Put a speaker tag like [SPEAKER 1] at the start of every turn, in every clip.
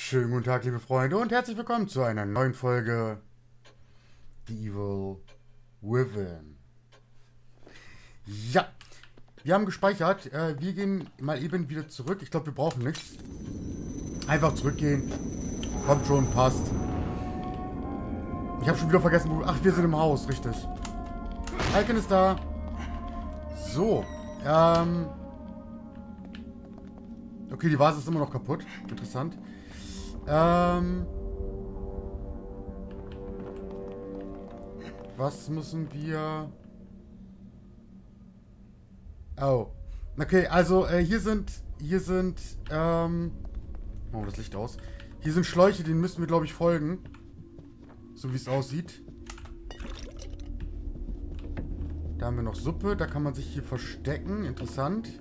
[SPEAKER 1] Schönen guten Tag, liebe Freunde, und herzlich willkommen zu einer neuen Folge The Evil Within. Ja, wir haben gespeichert. Wir gehen mal eben wieder zurück. Ich glaube, wir brauchen nichts. Einfach zurückgehen. Kommt schon, passt. Ich habe schon wieder vergessen, wo... Ach, wir sind im Haus, richtig. Icon ist da. So, okay, die Vase ist immer noch kaputt. Interessant. Was müssen wir... Oh. Okay, also, hier sind, machen wir das Licht aus. Hier sind Schläuche, denen müssen wir, glaube ich, folgen. So wie es aussieht. Da haben wir noch Suppe, da kann man sich hier verstecken. Interessant.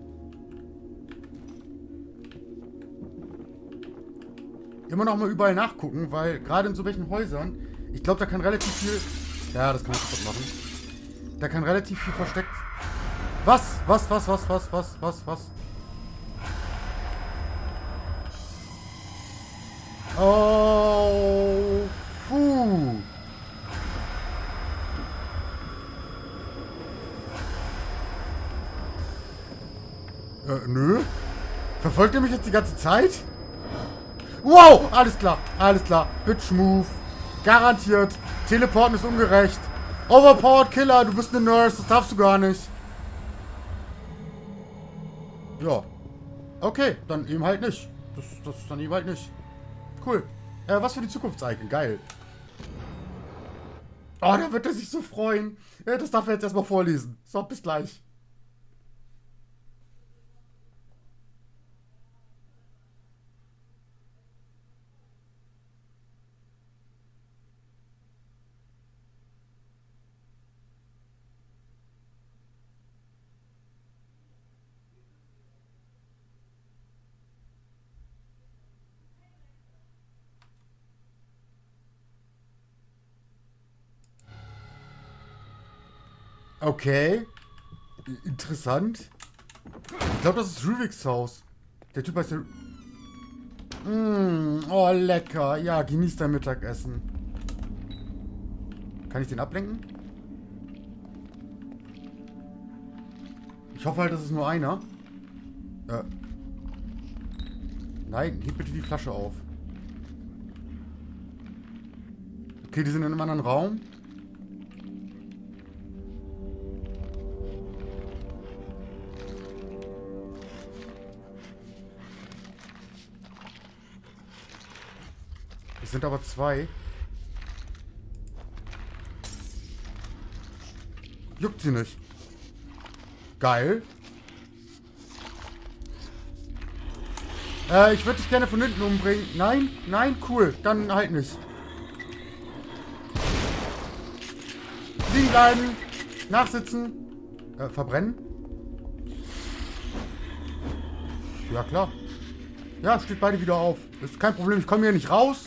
[SPEAKER 1] Immer noch mal überall nachgucken, weil gerade in so welchen Häusern, ich glaube, da kann relativ viel... Ja, das kann man kaputt machen. Da kann relativ viel versteckt... Was? Was? Oh, puh. Nö. Verfolgt ihr mich jetzt die ganze Zeit? Wow, alles klar, alles klar. Bitch Move. Garantiert. Teleporten ist ungerecht. Overpowered Killer, du bist eine Nurse, das darfst du gar nicht. Ja. Okay, dann eben halt nicht. Das ist dann eben halt nicht. Cool. Was für die Zukunfts-Icon. Geil. Oh, da wird er sich so freuen. Ja, das darf er jetzt erstmal vorlesen. So, bis gleich. Okay. Interessant. Ich glaube, das ist Ruviks Haus. Der Typ heißt ja... oh, lecker. Ja, genieß dein Mittagessen. Kann ich den ablenken? Ich hoffe halt, das ist nur einer. Nein, heb bitte die Flasche auf. Okay, die sind in einem anderen Raum. Es sind aber zwei. Juckt sie nicht. Geil. Ich würde dich gerne von hinten umbringen. Nein, nein, cool. Dann halt nicht. Liegen bleiben. Nachsitzen. Verbrennen. Ja, klar. Ja, steht beide wieder auf. Ist kein Problem, ich komme hier nicht raus.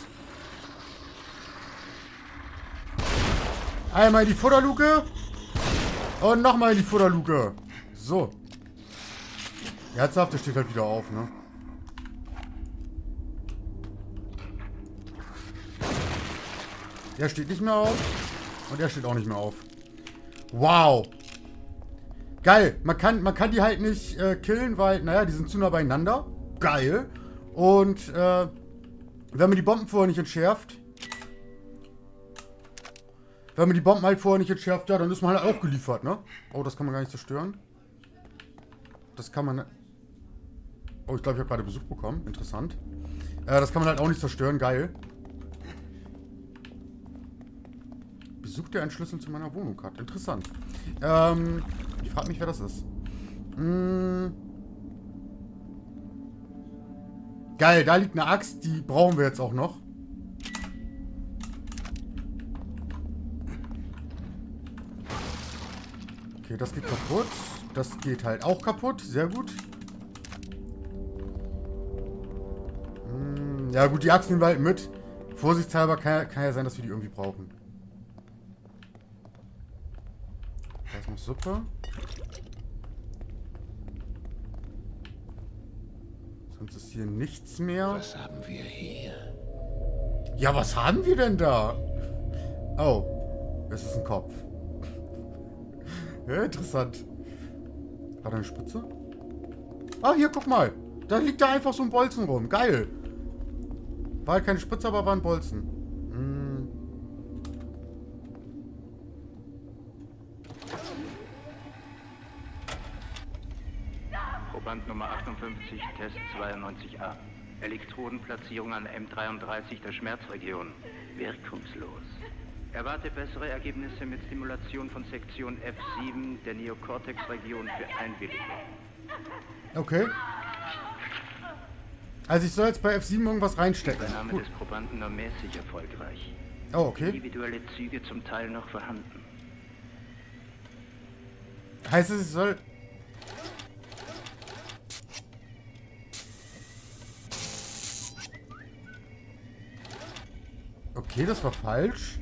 [SPEAKER 1] Einmal in die Futterluke. Und nochmal in die Futterluke. So. Herzhaft, der steht halt wieder auf, ne? Der steht nicht mehr auf. Und der steht auch nicht mehr auf. Wow. Geil. Man kann die halt nicht killen, weil, naja, die sind zu nah beieinander. Geil. Und, wenn man die Bomben vorher nicht entschärft. Wenn man die Bomben halt vorher nicht entschärft, ja, dann ist man halt auch geliefert, ne? Oh, das kann man gar nicht zerstören. Das kann man... Oh, ich glaube, ich habe gerade Besuch bekommen. Interessant. Das kann man halt auch nicht zerstören. Geil. Besuch, der einen Schlüssel zu meiner Wohnung hat. Interessant. Ich frage mich, wer das ist. Geil, da liegt eine Axt. Die brauchen wir jetzt auch noch. Okay, das geht kaputt. Das geht halt auch kaputt. Sehr gut. Ja gut, die Axt nehmen wir halt mit. Vorsichtshalber kann ja sein, dass wir die irgendwie brauchen. Da ist noch Suppe. Sonst ist hier nichts mehr.
[SPEAKER 2] Was haben wir hier?
[SPEAKER 1] Ja, was haben wir denn da? Oh, es ist ein Kopf. Ja, interessant. War da eine Spritze? Ah, hier, guck mal. Da liegt da einfach so ein Bolzen rum. Geil. War halt keine Spritze, aber war ein Bolzen. Hm.
[SPEAKER 3] Proband Nummer 58, Test 92a. Elektrodenplatzierung an M33 der Schmerzregion. Wirkungslos. Erwarte bessere Ergebnisse mit Stimulation von Sektion F7 der Neokortex-Region für Einwilligung.
[SPEAKER 1] Okay. Also ich soll jetzt bei F7 irgendwas reinstecken.
[SPEAKER 3] Der Name
[SPEAKER 1] Gut.
[SPEAKER 3] des Probanden nur mäßig erfolgreich.
[SPEAKER 1] Oh, okay.
[SPEAKER 3] Individuelle Züge zum Teil noch vorhanden.
[SPEAKER 1] Heißt es, ich soll... Okay, das war falsch.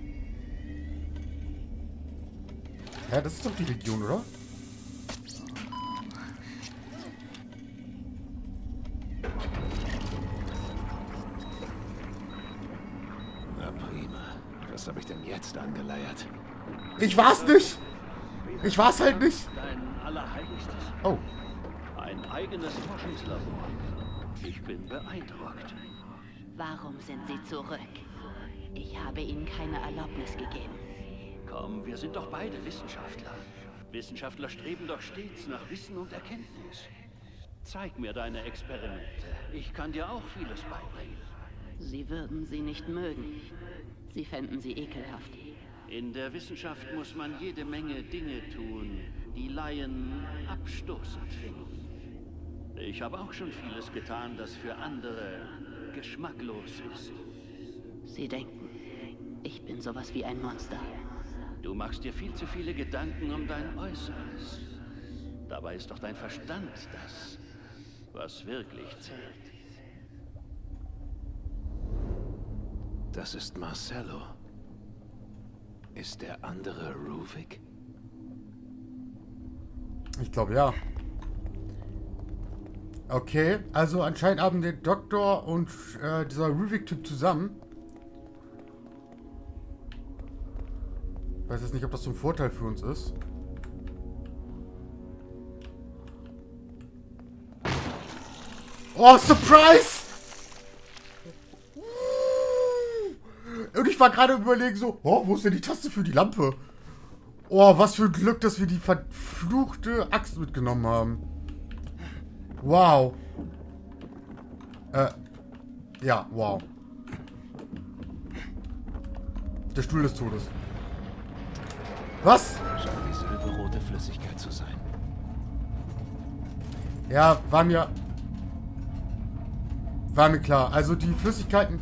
[SPEAKER 1] Ja, das ist doch die Region, oder?
[SPEAKER 2] Na prima. Was habe ich denn jetzt angeleiert?
[SPEAKER 1] Ich war's nicht! Ich war's halt nicht!
[SPEAKER 4] Dein Allerheiligstes.
[SPEAKER 1] Oh.
[SPEAKER 4] Ein eigenes Forschungslabor. Ich bin beeindruckt.
[SPEAKER 5] Warum sind Sie zurück? Ich habe Ihnen keine Erlaubnis gegeben.
[SPEAKER 4] Komm, wir sind doch beide Wissenschaftler. Wissenschaftler streben doch stets nach Wissen und Erkenntnis. Zeig mir deine Experimente. Ich kann dir auch vieles beibringen.
[SPEAKER 5] Sie würden sie nicht mögen. Sie fänden sie ekelhaft.
[SPEAKER 4] In der Wissenschaft muss man jede Menge Dinge tun, die Laien abstoßend finden. Ich habe auch schon vieles getan, das für andere geschmacklos ist.
[SPEAKER 5] Sie denken, ich bin sowas wie ein Monster.
[SPEAKER 4] Du machst dir viel zu viele Gedanken um dein Äußeres. Dabei ist doch dein Verstand das, was wirklich zählt.
[SPEAKER 2] Das ist Marcello. Ist der andere Ruvik?
[SPEAKER 1] Ich glaube, ja. Okay, also anscheinend haben der Doktor und dieser Ruvik-Typ zusammen. Ich weiß jetzt nicht, ob das so ein Vorteil für uns ist. Oh, Surprise! Und ich war gerade überlegen so, oh, wo ist denn die Taste für die Lampe? Oh, was für ein Glück, dass wir die verfluchte Axt mitgenommen haben. Wow. Ja, wow. Der Stuhl des Todes. Was?
[SPEAKER 2] Scheint die silberrote Flüssigkeit zu sein.
[SPEAKER 1] Ja, war mir klar. Also die Flüssigkeiten...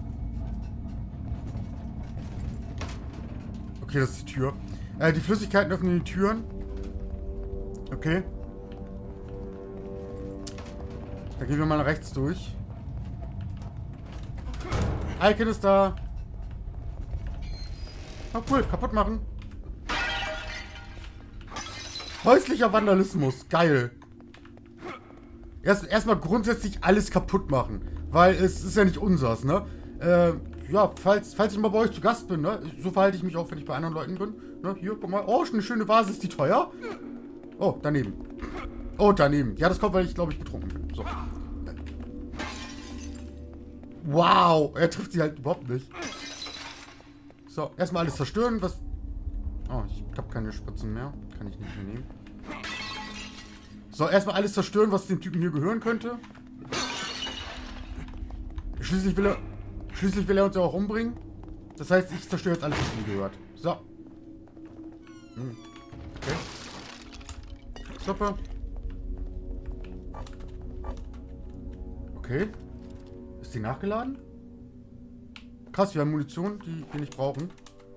[SPEAKER 1] Okay, das ist die Tür. Die Flüssigkeiten öffnen die Türen. Okay. Da gehen wir mal nach rechts durch. Icon ist da. Oh cool, kaputt machen. Häuslicher Vandalismus, geil. Erstmal grundsätzlich alles kaputt machen. Weil es ist ja nicht unsers, ne? Ja, falls ich mal bei euch zu Gast bin, ne? So verhalte ich mich auch, wenn ich bei anderen Leuten bin. Ne? Hier, guck mal. Oh, eine schöne Vase. Ist die teuer? Oh, daneben. Oh, daneben. Ja, das kommt, weil ich, glaube ich, betrunken bin. So. Wow. Er trifft sie halt überhaupt nicht. So, erstmal alles zerstören, was... Oh, ich habe keine Spritzen mehr. Kann ich nicht mehr nehmen. So, erstmal alles zerstören, was dem Typen hier gehören könnte. Schließlich will er uns ja auch umbringen. Das heißt, ich zerstöre jetzt alles, was ihm gehört. So. Okay. Super. Okay. Ist die nachgeladen? Krass, wir haben Munition, die wir nicht brauchen.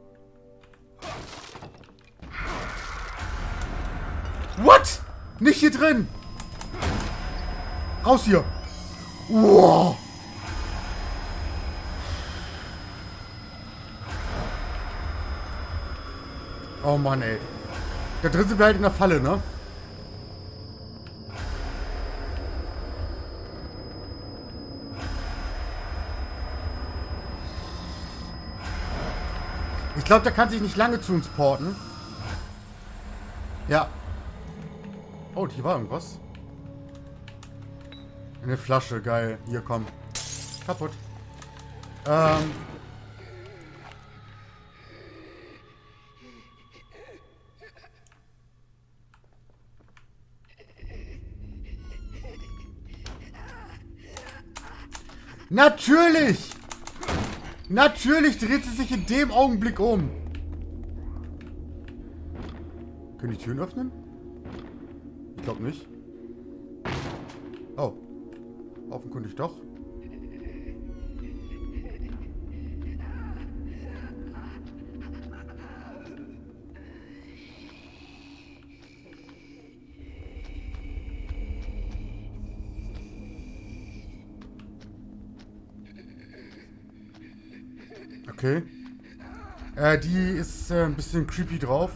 [SPEAKER 1] What? Nicht hier drin! Raus hier! Wow! Oh Mann, ey. Da drin sind wir halt in der Falle, ne? Ich glaube, der kann sich nicht lange zu uns porten. Ja. Oh, hier war irgendwas. Eine Flasche, geil. Hier, komm. Kaputt. Natürlich! Natürlich dreht sie sich in dem Augenblick um. Können die Türen öffnen? Ich glaube nicht. Oh. Offenkundig doch. Okay. Die ist ein bisschen creepy drauf.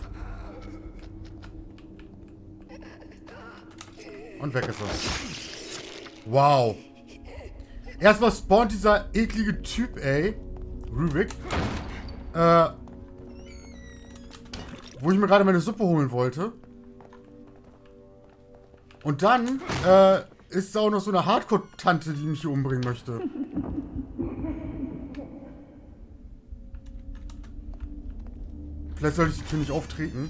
[SPEAKER 1] Und weg ist er. Wow. Erstmal spawnt dieser eklige Typ, ey. Rubik. Wo ich mir gerade meine Suppe holen wollte. Und dann ist da auch noch so eine Hardcore-Tante, die mich hier umbringen möchte. Vielleicht sollte ich die Tür nicht auftreten.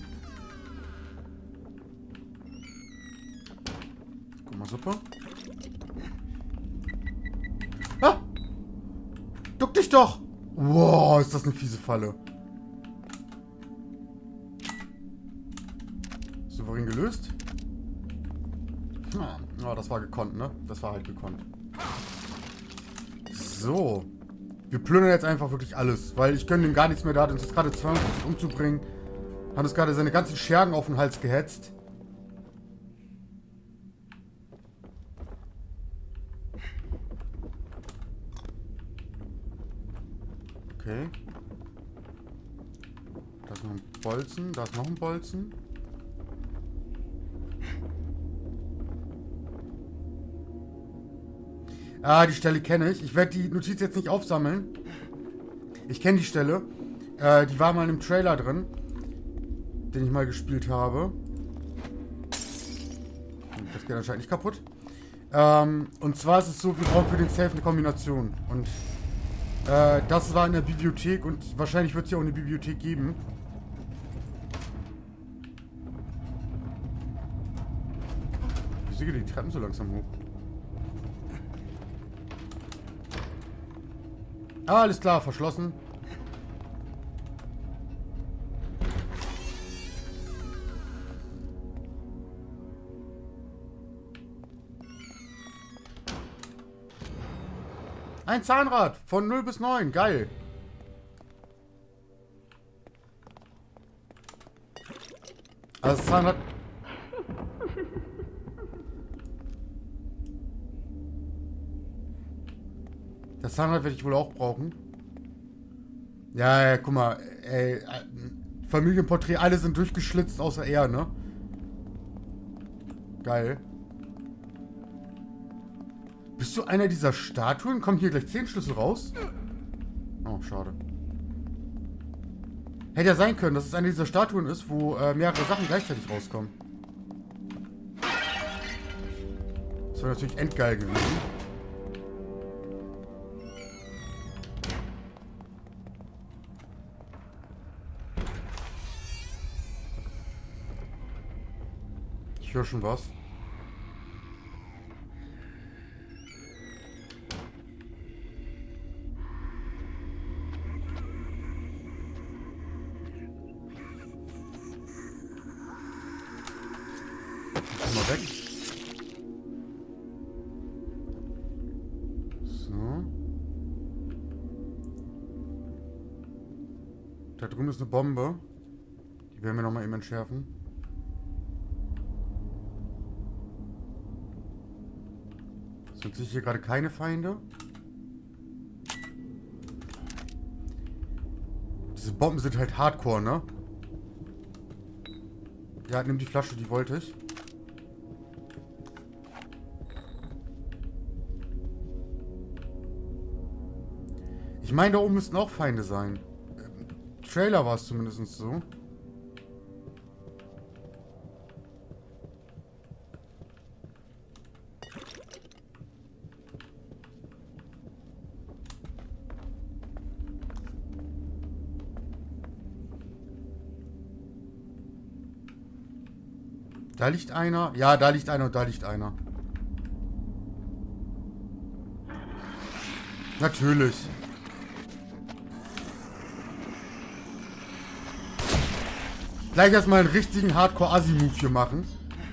[SPEAKER 1] Guck mal, Suppe. Ah! Duck dich doch! Wow, ist das eine fiese Falle. Souverän gelöst. Ah, das war gekonnt, ne? Das war halt gekonnt. So. Wir plündern jetzt einfach wirklich alles, weil ich gönne ihm gar nichts mehr. Der hat uns jetzt gerade 52 umzubringen. Hat uns gerade seine ganzen Schergen auf den Hals gehetzt. Okay. Da ist noch ein Bolzen. Da ist noch ein Bolzen. Ah, die Stelle kenne ich. Ich werde die Notiz jetzt nicht aufsammeln. Ich kenne die Stelle. Die war mal in einem Trailer drin, den ich mal gespielt habe. Das geht anscheinend nicht kaputt. Und zwar ist es so, wir brauchen für den Safe eine Kombination. Und das war in der Bibliothek und wahrscheinlich wird es ja auch eine Bibliothek geben. Wieso geht die Treppen so langsam hoch? Ah, alles klar, verschlossen. Ein Zahnrad von 0 bis 9, geil. Also das Zahnrad... Das Zahnrad werde ich wohl auch brauchen. Ja, guck mal. Ey, Familienporträt, alle sind durchgeschlitzt, außer er, ne? Geil. Bist du einer dieser Statuen? Kommen hier gleich 10 Schlüssel raus? Oh, schade. Hätte ja sein können, dass es eine dieser Statuen ist, wo mehrere Sachen gleichzeitig rauskommen. Das wäre natürlich endgeil gewesen. Ich höre schon was. Ich mal weg. So. Da drüben ist eine Bombe. Die werden wir nochmal eben entschärfen. Sind sich hier gerade keine Feinde? Diese Bomben sind halt hardcore, ne? Ja, nimm die Flasche, die wollte ich. Ich meine, da oben müssten auch Feinde sein. Trailer war es zumindest so. Da liegt einer. Ja, da liegt einer und da liegt einer. Natürlich. Gleich erstmal einen richtigen Hardcore-Assi-Move hier machen.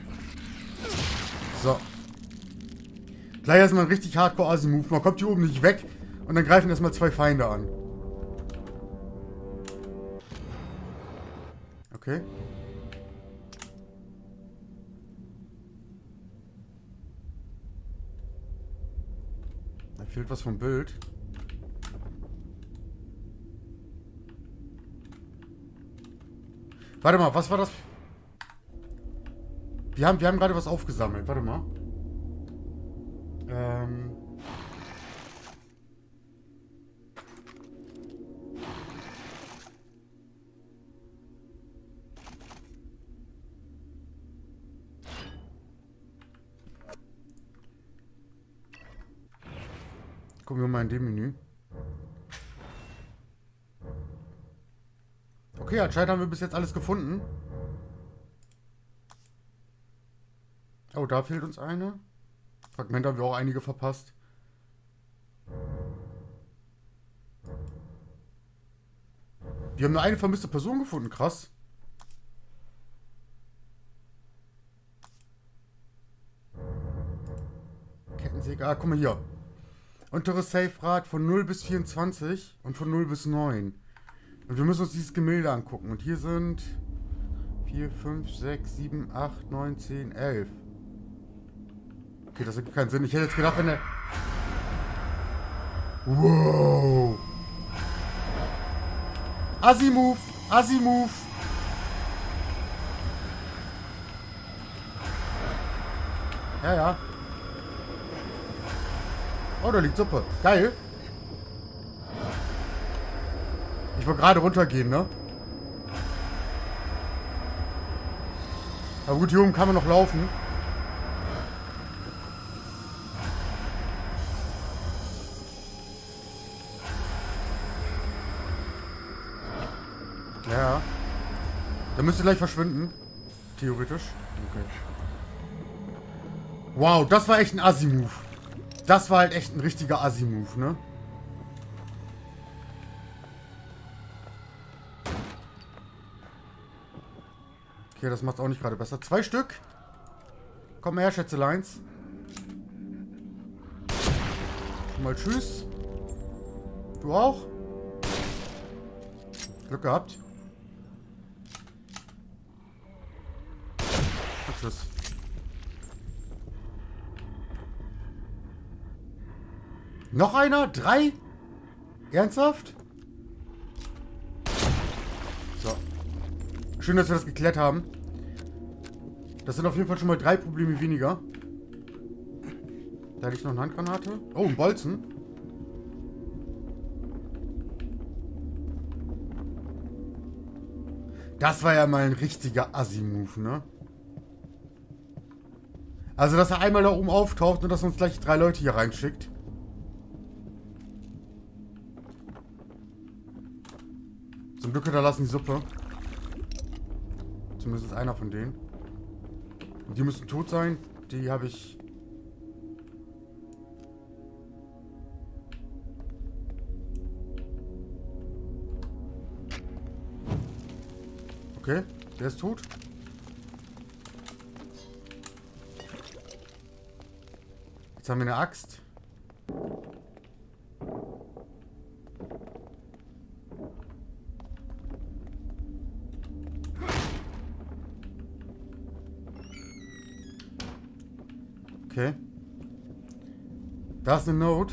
[SPEAKER 1] So. Gleich erstmal einen richtig Hardcore-Assi-Move. Man kommt hier oben nicht weg und dann greifen erstmal 2 Feinde an. Okay. Da fehlt was vom Bild. Warte mal, was war das? Wir haben gerade was aufgesammelt. Warte mal. Gucken wir mal in dem Menü. Okay, anscheinend haben wir bis jetzt alles gefunden. Oh, da fehlt uns eine. Fragmente haben wir auch einige verpasst. Wir haben nur eine vermisste Person gefunden, krass. Kettensäge, guck mal hier. Unteres Safe-Rad von 0 bis 24 und von 0 bis 9. Und wir müssen uns dieses Gemälde angucken. Und hier sind 4, 5, 6, 7, 8, 9, 10, 11. Okay, das ergibt keinen Sinn. Ich hätte jetzt gedacht, wenn der... Wow. Assi-Move. Assi-Move. Ja, ja. Oh, da liegt Suppe. Geil. Ich wollte gerade runtergehen, ne? Aber gut, hier oben kann man noch laufen. Ja. Da müsst ihr gleich verschwinden. Theoretisch. Okay. Wow, das war echt ein Assi-Move. Das war halt echt ein richtiger Assi-Move, ne? Okay, das macht auch nicht gerade besser. 2 Stück. Komm mal her, Schätzeleins. Mal tschüss. Du auch? Glück gehabt. Und tschüss. Noch einer? 3? Ernsthaft? So. Schön, dass wir das geklärt haben. Das sind auf jeden Fall schon mal 3 Probleme weniger. Da liegt noch eine Handgranate. Oh, ein Bolzen. Das war ja mal ein richtiger Assi-Move, ne? Also, dass er einmal da oben auftaucht und dass er uns gleich 3 Leute hier reinschickt. Zum Glück hinterlassen die Suppe. Zumindest einer von denen. Und die müssen tot sein. Die habe ich... Okay, der ist tot. Jetzt haben wir eine Axt. Okay. Da ist eine Note.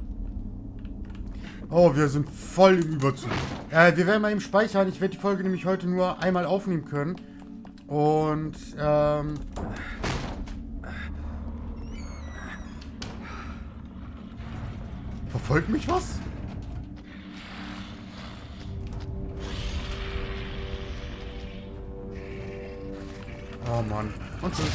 [SPEAKER 1] Oh, wir sind voll im Überzug. Wir werden mal eben speichern. Ich werde die Folge nämlich heute nur einmal aufnehmen können. Und, verfolgt mich was? Oh Mann. Und tschüss.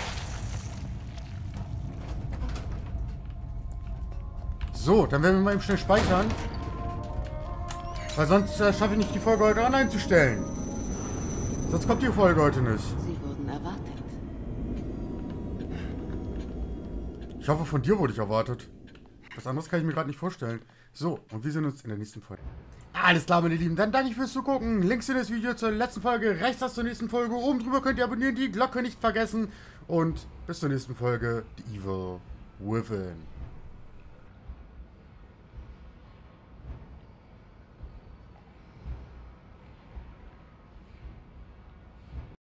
[SPEAKER 1] So, dann werden wir mal eben schnell speichern. Weil sonst schaffe ich nicht, die Folge heute online zu stellen. Sonst kommt die Folge heute nicht.
[SPEAKER 5] Sie wurden erwartet.
[SPEAKER 1] Ich hoffe, von dir wurde ich erwartet. Was anderes kann ich mir gerade nicht vorstellen. So, und wir sehen uns in der nächsten Folge. Alles klar, meine Lieben. Dann danke ich fürs Zugucken. Links in das Video zur letzten Folge, rechts das zur nächsten Folge. Oben drüber könnt ihr abonnieren, die Glocke nicht vergessen. Und bis zur nächsten Folge, The Evil Within.